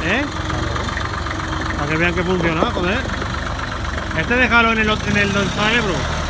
¿Eh? Para que vean que funciona, joder. Este déjalo en el cerebro.